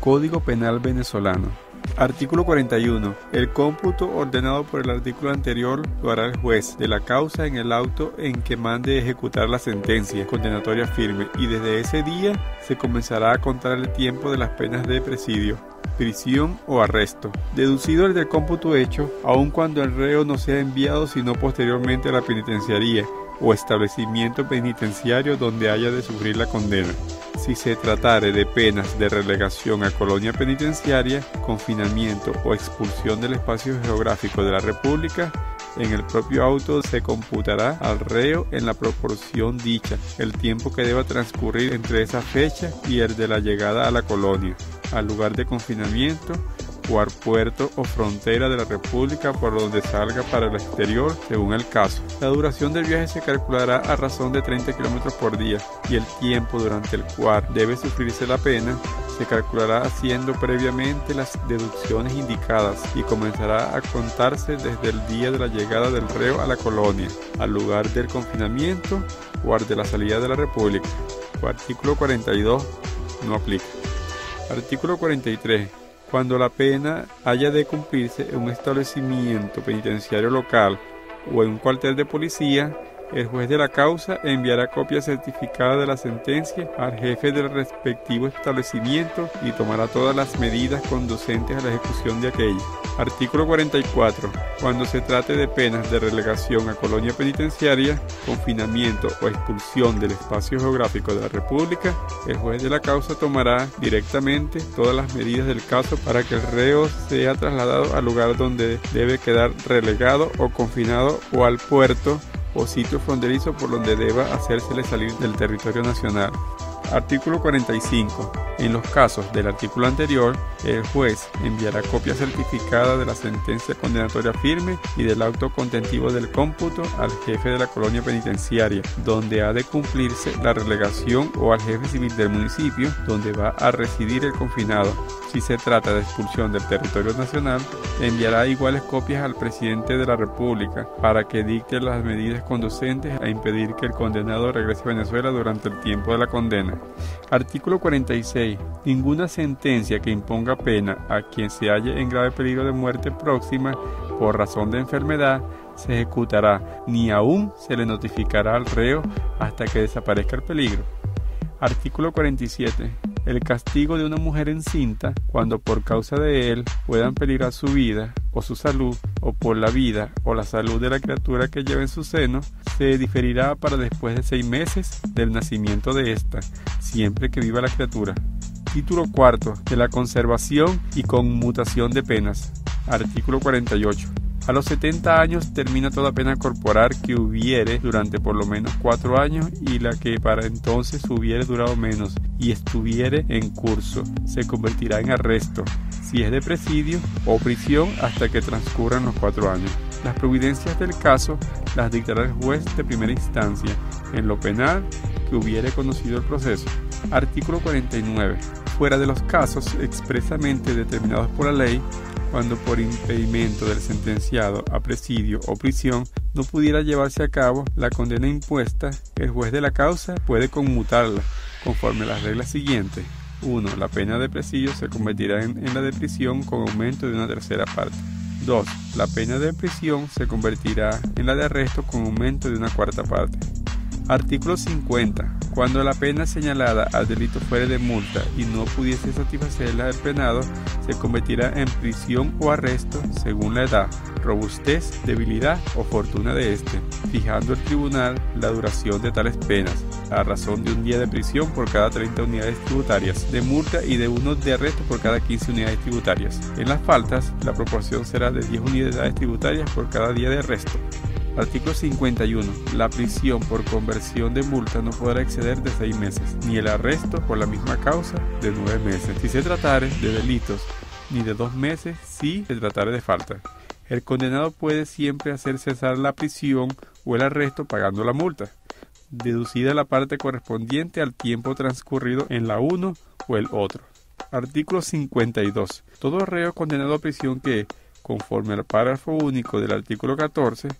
Código Penal venezolano. Artículo 41. El cómputo ordenado por el artículo anterior lo hará el juez de la causa en el auto en que mande ejecutar la sentencia condenatoria firme, y desde ese día se comenzará a contar el tiempo de las penas de presidio, prisión o arresto, deducido el del cómputo hecho, aun cuando el reo no sea enviado sino posteriormente a la penitenciaría o establecimiento penitenciario donde haya de sufrir la condena. Si se tratare de penas de relegación a colonia penitenciaria, confinamiento o expulsión del espacio geográfico de la República, en el propio auto se computará al reo en la proporción dicha el tiempo que deba transcurrir entre esa fecha y el de la llegada a la colonia, al lugar de confinamiento o al puerto o frontera de la República por donde salga para el exterior, según el caso. La duración del viaje se calculará a razón de 30 km por día, y el tiempo durante el cual debe sufrirse la pena se calculará haciendo previamente las deducciones indicadas y comenzará a contarse desde el día de la llegada del reo a la colonia, al lugar del confinamiento o al de la salida de la República. Artículo 42 no aplica. Artículo 43. Cuando la pena haya de cumplirse en un establecimiento penitenciario local o en un cuartel de policía, el juez de la causa enviará copia certificada de la sentencia al jefe del respectivo establecimiento y tomará todas las medidas conducentes a la ejecución de aquella. Artículo 44. Cuando se trate de penas de relegación a colonia penitenciaria, confinamiento o expulsión del espacio geográfico de la República, el juez de la causa tomará directamente todas las medidas del caso para que el reo sea trasladado al lugar donde debe quedar relegado o confinado o al puerto o sitio fronterizo por donde deba hacérsele salir del territorio nacional. Artículo 45. En los casos del artículo anterior, el juez enviará copia certificada de la sentencia condenatoria firme y del auto contentivo del cómputo al jefe de la colonia penitenciaria, donde ha de cumplirse la relegación, o al jefe civil del municipio, donde va a residir el confinado. Si se trata de expulsión del territorio nacional, enviará iguales copias al presidente de la República para que dicte las medidas conducentes a impedir que el condenado regrese a Venezuela durante el tiempo de la condena. Artículo 46. Ninguna sentencia que imponga pena a quien se halle en grave peligro de muerte próxima por razón de enfermedad se ejecutará, ni aún se le notificará al reo hasta que desaparezca el peligro. Artículo 47. El castigo de una mujer encinta, cuando por causa de él puedan peligrar su vida o su salud, o por la vida o la salud de la criatura que lleva en su seno, se diferirá para después de 6 meses del nacimiento de ésta, siempre que viva la criatura. Título cuarto. De la conservación y conmutación de penas. Artículo 48. A los 70 años termina toda pena corporal que hubiere durante por lo menos 4 años y la que para entonces hubiere durado menos y estuviere en curso, se convertirá en arresto, si es de presidio o prisión hasta que transcurran los 4 años. Las providencias del caso las dictará el juez de primera instancia, en lo penal que hubiere conocido el proceso. Artículo 49. Fuera de los casos expresamente determinados por la ley, cuando por impedimento del sentenciado a presidio o prisión no pudiera llevarse a cabo la condena impuesta, el juez de la causa puede conmutarla conforme a las reglas siguientes. 1. La pena de presidio se convertirá en la de prisión con aumento de una tercera parte. 2. La pena de prisión se convertirá en la de arresto con aumento de una cuarta parte. Artículo 50. Cuando la pena señalada al delito fuere de multa y no pudiese satisfacerla el penado, se convertirá en prisión o arresto según la edad, robustez, debilidad o fortuna de éste, fijando el tribunal la duración de tales penas, a razón de 1 día de prisión por cada 30 unidades tributarias, de multa y de 1 de arresto por cada 15 unidades tributarias. En las faltas, la proporción será de 10 unidades tributarias por cada día de arresto. Artículo 51. La prisión por conversión de multa no podrá exceder de 6 meses, ni el arresto por la misma causa de 9 meses, si se tratare de delitos, ni de 2 meses si se tratare de falta. El condenado puede siempre hacer cesar la prisión o el arresto pagando la multa, deducida la parte correspondiente al tiempo transcurrido en la uno o el otro. Artículo 52. Todo reo condenado a prisión que, conforme al párrafo único del artículo 14,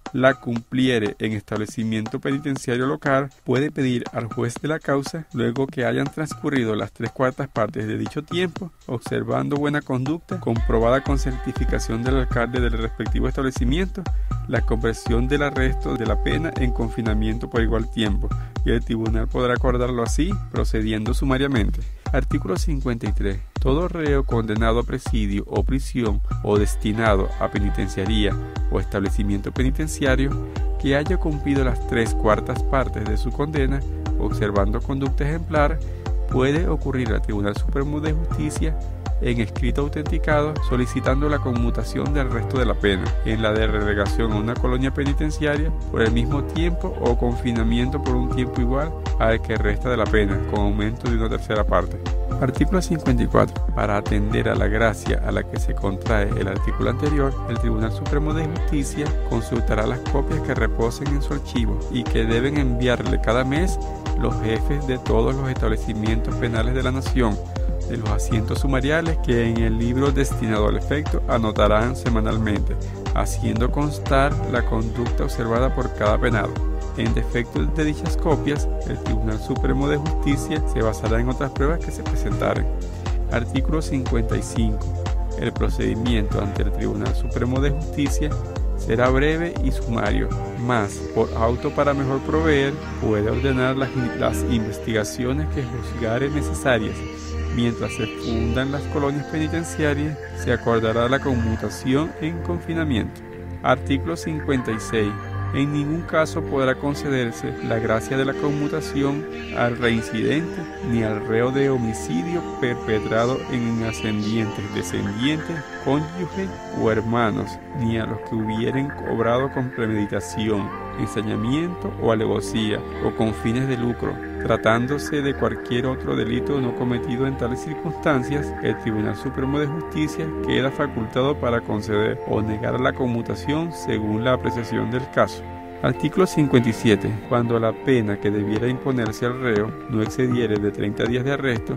la cumpliere en establecimiento penitenciario local, puede pedir al juez de la causa, luego que hayan transcurrido las 3/4 partes de dicho tiempo, observando buena conducta, comprobada con certificación del alcalde del respectivo establecimiento, la conversión del arresto de la pena en confinamiento por igual tiempo, y el tribunal podrá acordarlo así, procediendo sumariamente. Artículo 53. Todo reo condenado a presidio o prisión o destinado a penitenciaría o establecimiento penitenciario que haya cumplido las 3/4 partes de su condena, observando conducta ejemplar, puede ocurrir al Tribunal Supremo de Justicia en escrito autenticado solicitando la conmutación del resto de la pena en la de relegación a una colonia penitenciaria por el mismo tiempo o confinamiento por un tiempo igual al que resta de la pena, con aumento de una 1/3 parte. Artículo 54. Para atender a la gracia a la que se contrae el artículo anterior, el Tribunal Supremo de Justicia consultará las copias que reposen en su archivo y que deben enviarle cada mes los jefes de todos los establecimientos penales de la nación, de los asientos sumariales que en el libro destinado al efecto anotarán semanalmente, haciendo constar la conducta observada por cada penado. En defecto de dichas copias, el Tribunal Supremo de Justicia se basará en otras pruebas que se presentaren. Artículo 55. El procedimiento ante el Tribunal Supremo de Justicia será breve y sumario, mas, por auto para mejor proveer, puede ordenar las investigaciones que juzgare necesarias. Mientras se fundan las colonias penitenciarias, se acordará la conmutación en confinamiento. Artículo 56. En ningún caso podrá concederse la gracia de la conmutación al reincidente ni al reo de homicidio perpetrado en ascendientes, descendientes, cónyuge o hermanos, ni a los que hubieren obrado con premeditación, ensañamiento o alevosía, o con fines de lucro. Tratándose de cualquier otro delito no cometido en tales circunstancias, el Tribunal Supremo de Justicia queda facultado para conceder o negar la conmutación según la apreciación del caso. Artículo 57. Cuando la pena que debiera imponerse al reo no excediere de 30 días de arresto,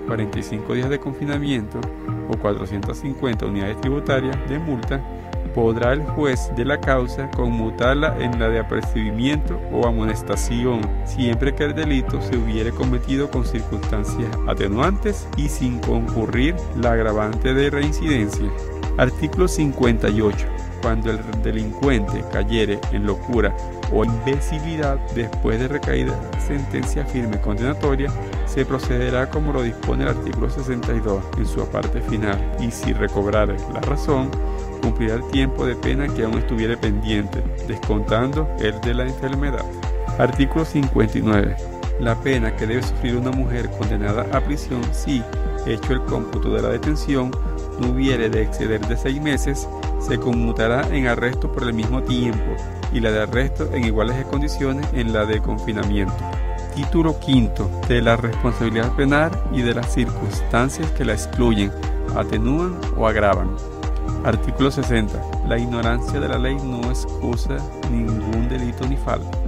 45 días de confinamiento o 450 unidades tributarias de multa, podrá el juez de la causa conmutarla en la de apercibimiento o amonestación, siempre que el delito se hubiere cometido con circunstancias atenuantes y sin concurrir la agravante de reincidencia. Artículo 58. Cuando el delincuente cayere en locura o imbecilidad después de recaída sentencia firme condenatoria, se procederá como lo dispone el artículo 62 en su parte final, y si recobrare la razón, cumplirá el tiempo de pena que aún estuviere pendiente, descontando el de la enfermedad. Artículo 59. La pena que debe sufrir una mujer condenada a prisión si, hecho el cómputo de la detención, no hubiere de exceder de 6 meses, se conmutará en arresto por el mismo tiempo y la de arresto en iguales condiciones en la de confinamiento. Título quinto. De la responsabilidad penal y de las circunstancias que la excluyen, atenúan o agravan. Artículo 60. La ignorancia de la ley no excusa ningún delito ni falta.